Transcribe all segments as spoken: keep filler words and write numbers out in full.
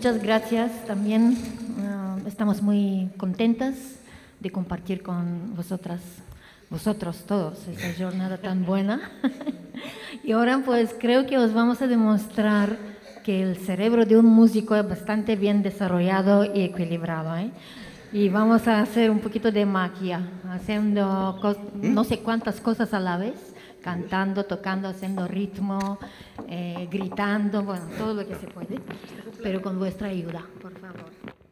muchas gracias también. Uh, estamos muy contentas de compartir con vosotras, vosotros todos, esta jornada tan buena. Y ahora pues creo que os vamos a demostrar que el cerebro de un músico es bastante bien desarrollado y equilibrado, ¿eh? Y vamos a hacer un poquito de magia, haciendo no sé cuántas cosas a la vez, cantando, tocando, haciendo ritmo, eh, gritando, bueno, todo lo que se puede, pero con vuestra ayuda, por favor.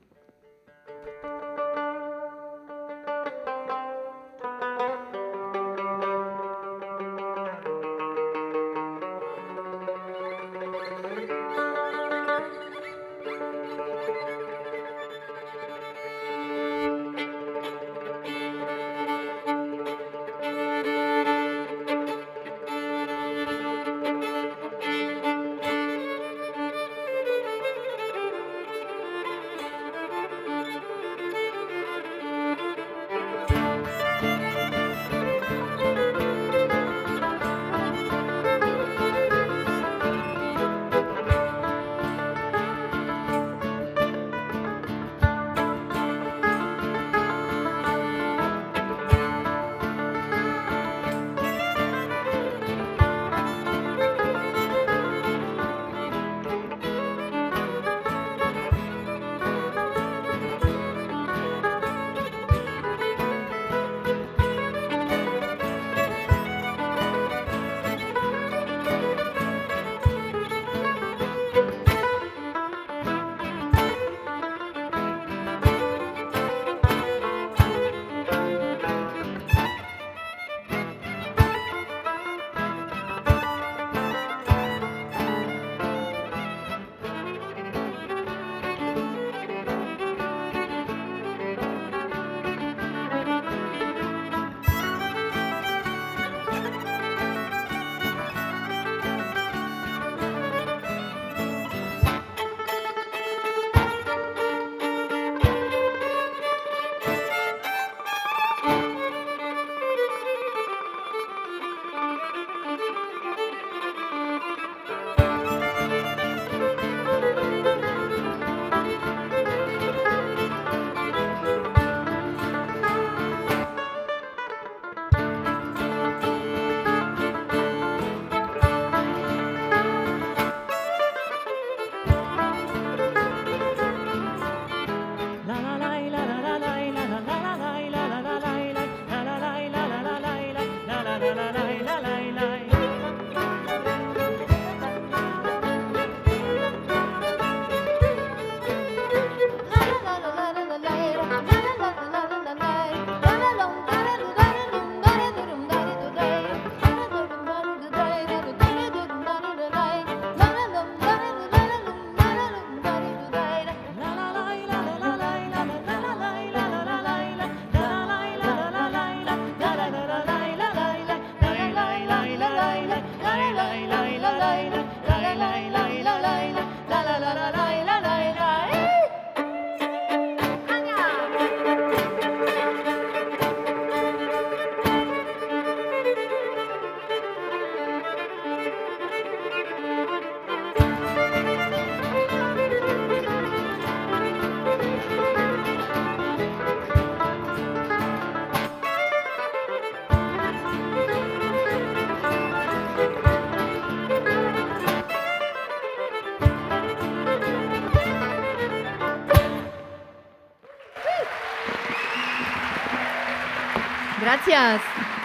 Gracias.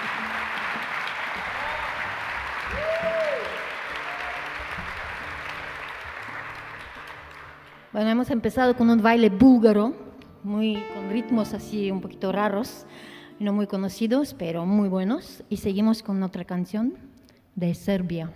Bueno, hemos empezado con un baile búlgaro, muy, con ritmos así un poquito raros, no muy conocidos, pero muy buenos. Y seguimos con otra canción de Serbia.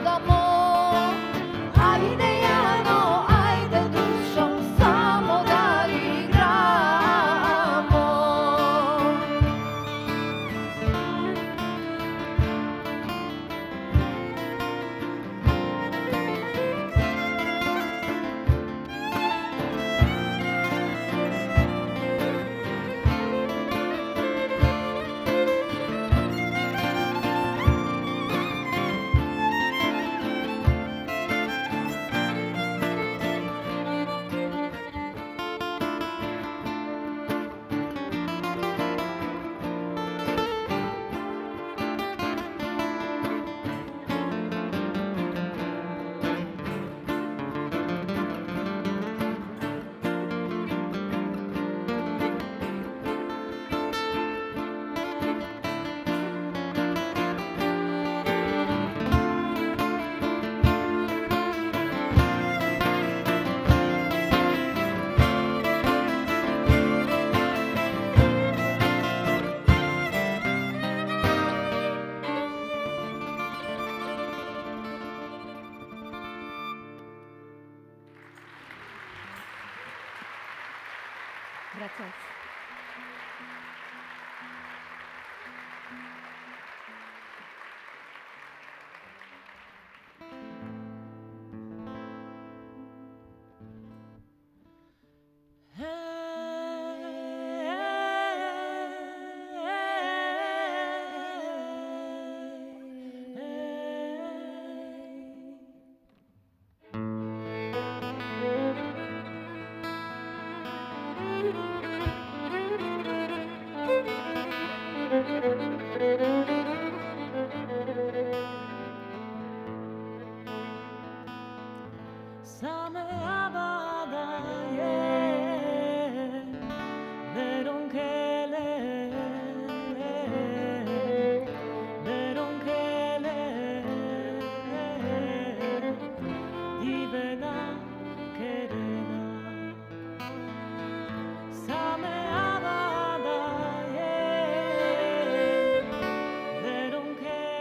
Gracias.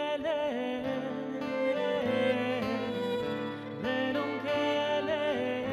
Veron que le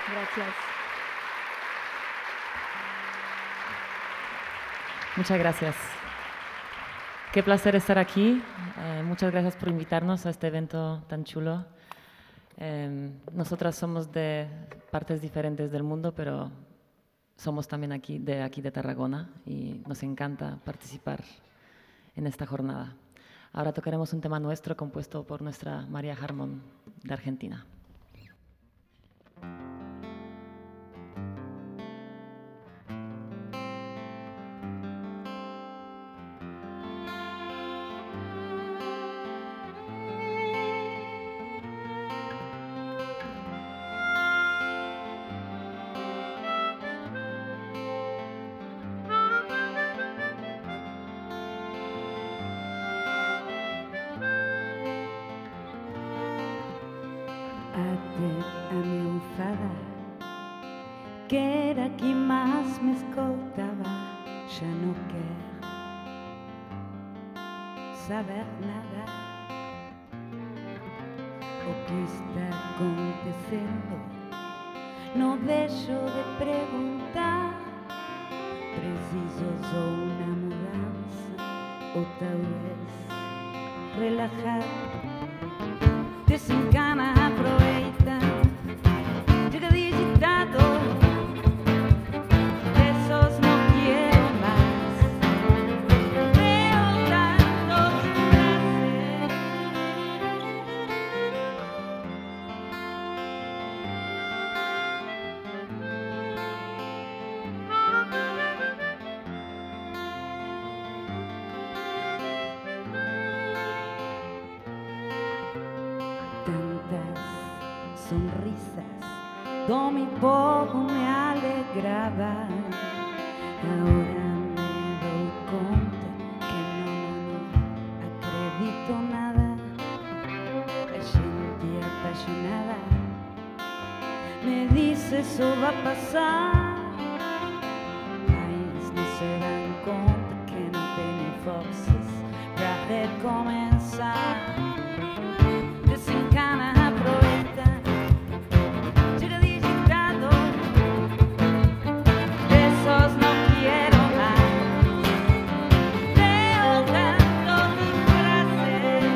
Gracias. Muchas gracias. Qué placer estar aquí. Eh, muchas gracias por invitarnos a este evento tan chulo. Eh, nosotras somos de partes diferentes del mundo, pero somos también aquí de, aquí de Tarragona y nos encanta participar en esta jornada. Ahora tocaremos un tema nuestro compuesto por nuestra María Harmon de Argentina. A mi almofada, que era qui más me escoltava, ya no quiero saber nada. O que está acontecendo, no dejo de preguntar. Preciso só una mudanza, o tal vez relajar. Desencana, aproveita, llega digitado, esos no quiero más. Veo tanto disfraces. Tantas sonrisas, do mi poco me alegraba. Ahora me doy cuenta que no, no, no acredito nada. La gente apasionada me dice eso va a pasar. Mas no se dan cuenta que no tiene fuerzas para recomenzar. Desencana, aproveita, llega digitado, de esos no quiero más. Veo tanto disfraces.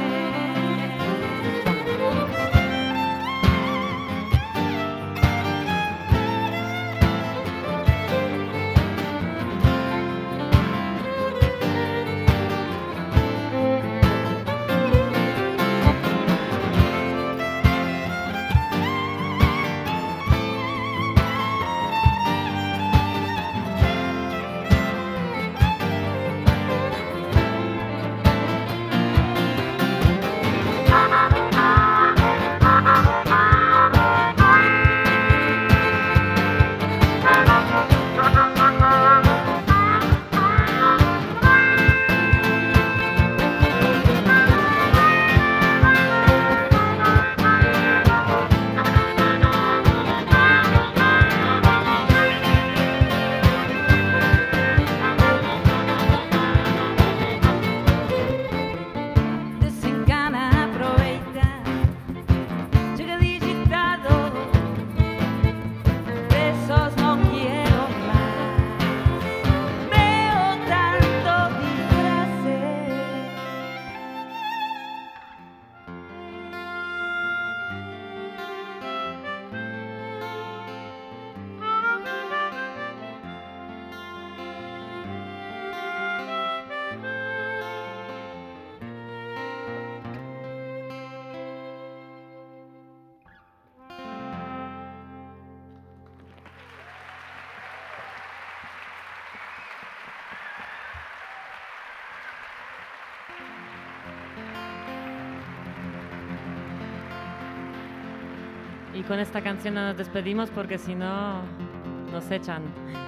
Y con esta canción nos despedimos porque si no nos echan.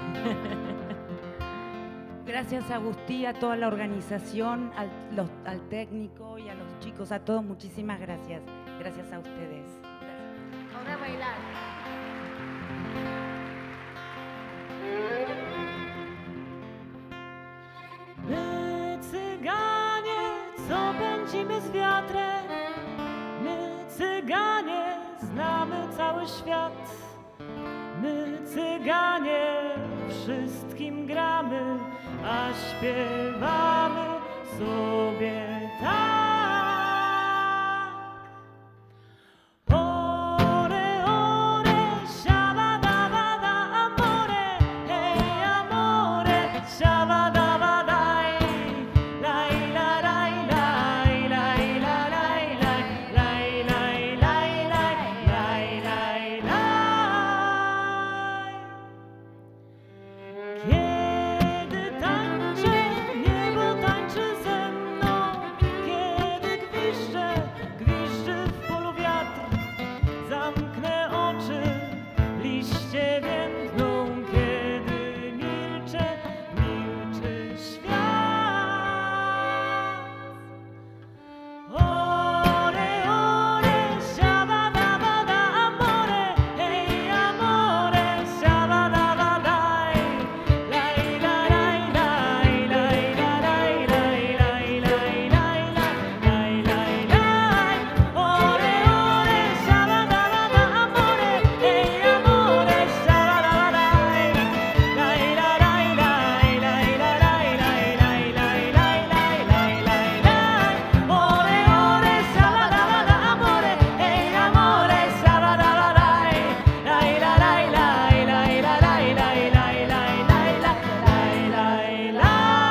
Gracias a Agustí, a toda la organización, al, los, al técnico y a los chicos, a todos, muchísimas gracias. Gracias a ustedes. Gracias. Ahora a bailar. My cyganie, co pędzimy z wiatrem, my cyganie znamy cały świat. My cyganie wszystkim gramy, a śpiewamy sobie tak. Ore, ore, siabadabada, amore, hej, amore, siabadabadaj, laj, la, laj, laj, laj, la, laj, laj, laj, laj, laj, laj, laj, laj, laj. Kiedy tańczę, niebo tańczy ze mną, kiedy gwizdże, gwizdży w polu wiatr, zamknę oczy, liście więdną, kiedy milczę, milczy świat. Ore, ore, siabadabada, amore, hej, amore, siabadabadaj, laj, la, laj, laj, laj, la, laj, laj, laj, laj, laj, laj, laj, laj. Ore, ore, siabadabada, amore, hej, amore, siabadabadaj, laj, la, laj, laj, laj, la, laj, laj, laj, laj, laj, laj, laj, laj, laj. Ore, ore, siabadabada, amore, hej, amore, siabadabadaj, laj, la, laj, laj, laj, la, laj, laj, laj, laj, laj, laj, laj, laj, laj.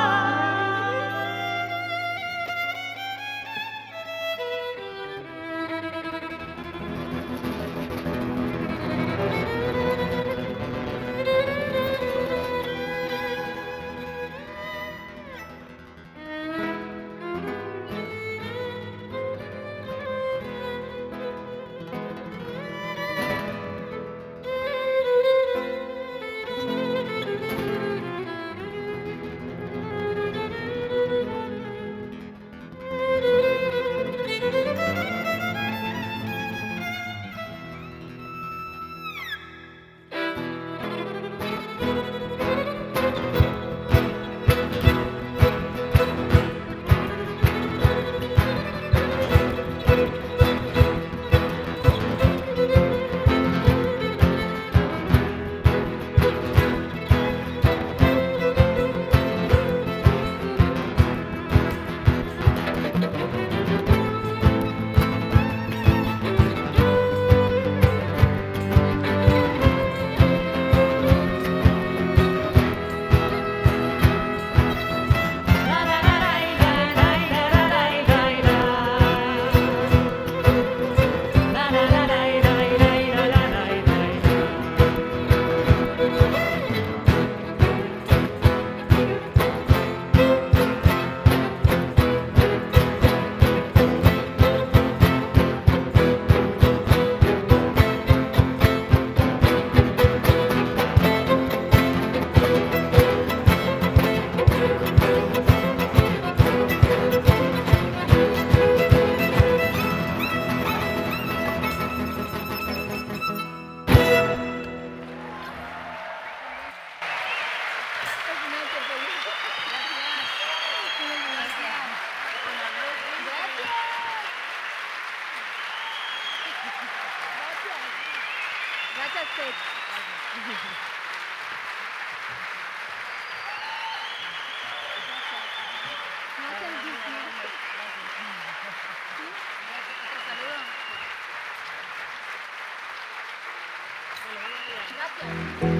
Gracias, Ted. Gracias.